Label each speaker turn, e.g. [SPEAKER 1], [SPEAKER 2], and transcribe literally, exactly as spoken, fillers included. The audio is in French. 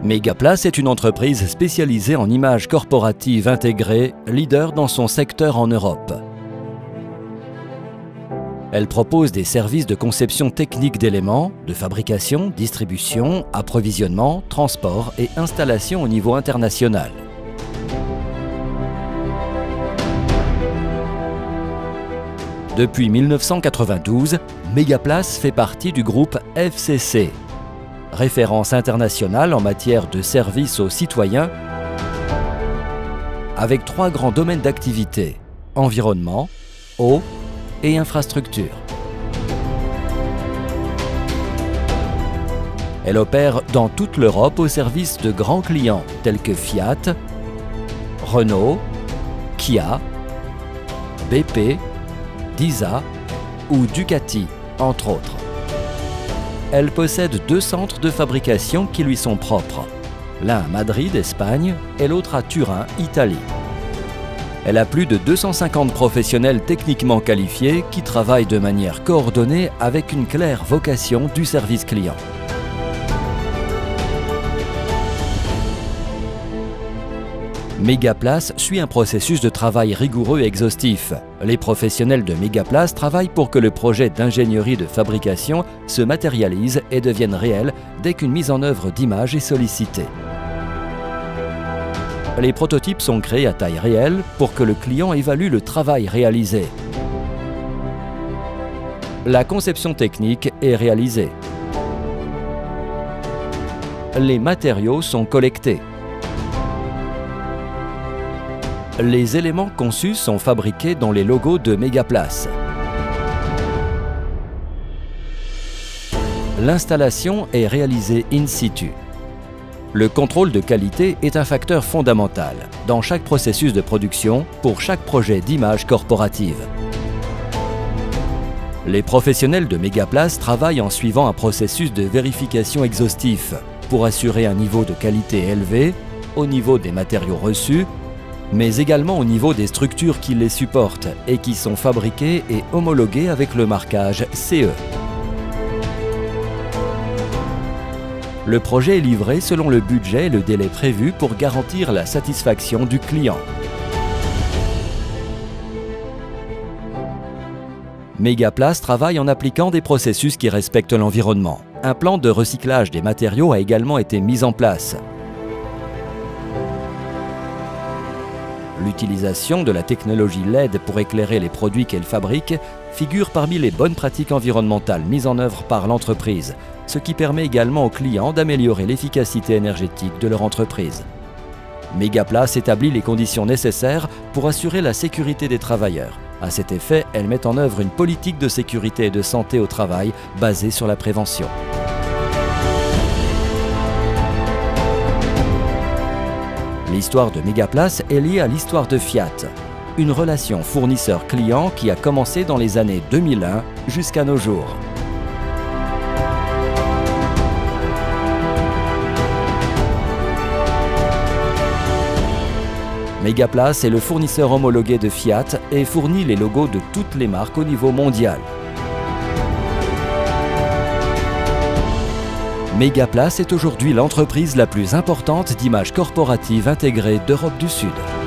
[SPEAKER 1] Megaplace est une entreprise spécialisée en images corporatives intégrées, leader dans son secteur en Europe. Elle propose des services de conception technique d'éléments, de fabrication, distribution, approvisionnement, transport et installation au niveau international. Depuis mille neuf cent quatre-vingt-douze, Megaplace fait partie du groupe F C C, référence internationale en matière de services aux citoyens, avec trois grands domaines d'activité: environnement, eau et infrastructure. Elle opère dans toute l'Europe au service de grands clients tels que Fiat, Renault, Kia, B P, DISA ou Ducati, entre autres. Elle possède deux centres de fabrication qui lui sont propres, l'un à Madrid, Espagne, et l'autre à Turin, Italie. Elle a plus de deux cent cinquante professionnels techniquement qualifiés qui travaillent de manière coordonnée avec une claire vocation du service client. Megaplace suit un processus de travail rigoureux et exhaustif. Les professionnels de Megaplace travaillent pour que le projet d'ingénierie de fabrication se matérialise et devienne réel dès qu'une mise en œuvre d'image est sollicitée. Les prototypes sont créés à taille réelle pour que le client évalue le travail réalisé. La conception technique est réalisée. Les matériaux sont collectés. Les éléments conçus sont fabriqués dans les logos de Megaplace. L'installation est réalisée in situ. Le contrôle de qualité est un facteur fondamental dans chaque processus de production pour chaque projet d'image corporative. Les professionnels de Megaplace travaillent en suivant un processus de vérification exhaustif pour assurer un niveau de qualité élevé au niveau des matériaux reçus, mais également au niveau des structures qui les supportent et qui sont fabriquées et homologuées avec le marquage C E. Le projet est livré selon le budget et le délai prévu pour garantir la satisfaction du client. Megaplace travaille en appliquant des processus qui respectent l'environnement. Un plan de recyclage des matériaux a également été mis en place. L'utilisation de la technologie L E D pour éclairer les produits qu'elle fabrique figure parmi les bonnes pratiques environnementales mises en œuvre par l'entreprise, ce qui permet également aux clients d'améliorer l'efficacité énergétique de leur entreprise. Megaplace établit les conditions nécessaires pour assurer la sécurité des travailleurs. À cet effet, elle met en œuvre une politique de sécurité et de santé au travail basée sur la prévention. L'histoire de Megaplace est liée à l'histoire de Fiat, une relation fournisseur-client qui a commencé dans les années deux mille un jusqu'à nos jours. Megaplace est le fournisseur homologué de Fiat et fournit les logos de toutes les marques au niveau mondial. Megaplace est aujourd'hui l'entreprise la plus importante d'images corporatives intégrées d'Europe du Sud.